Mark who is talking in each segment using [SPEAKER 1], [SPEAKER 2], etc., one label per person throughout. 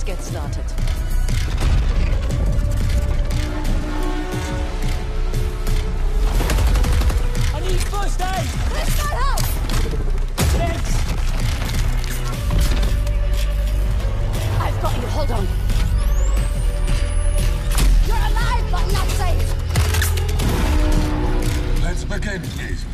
[SPEAKER 1] Let's get started.
[SPEAKER 2] I need first aid!
[SPEAKER 1] Let's not help!
[SPEAKER 2] Thanks!
[SPEAKER 1] I've got you, hold on. You're alive, but not safe!
[SPEAKER 3] Let's begin, please.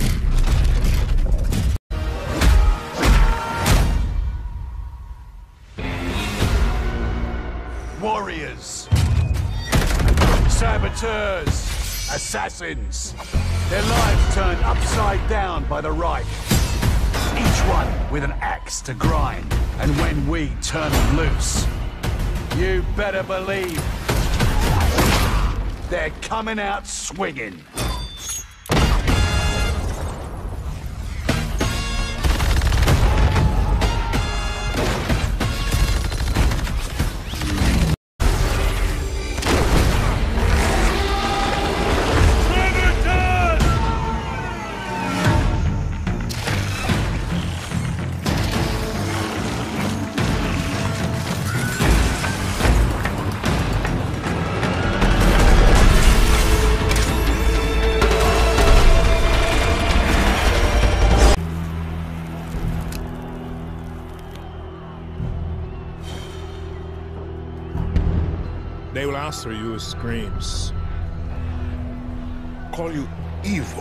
[SPEAKER 4] Warriors, saboteurs, assassins. Their lives turned upside down by the Reich. Each one with an axe to grind. And when we turn them loose, you better believe they're coming out swinging.
[SPEAKER 5] They will answer you with screams.
[SPEAKER 6] Call you evil.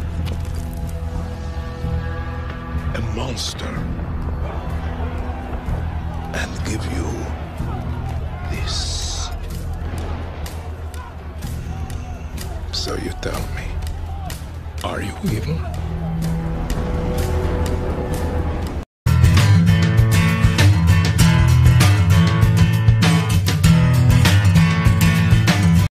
[SPEAKER 6] A monster. And give you this. So you tell me, are you evil?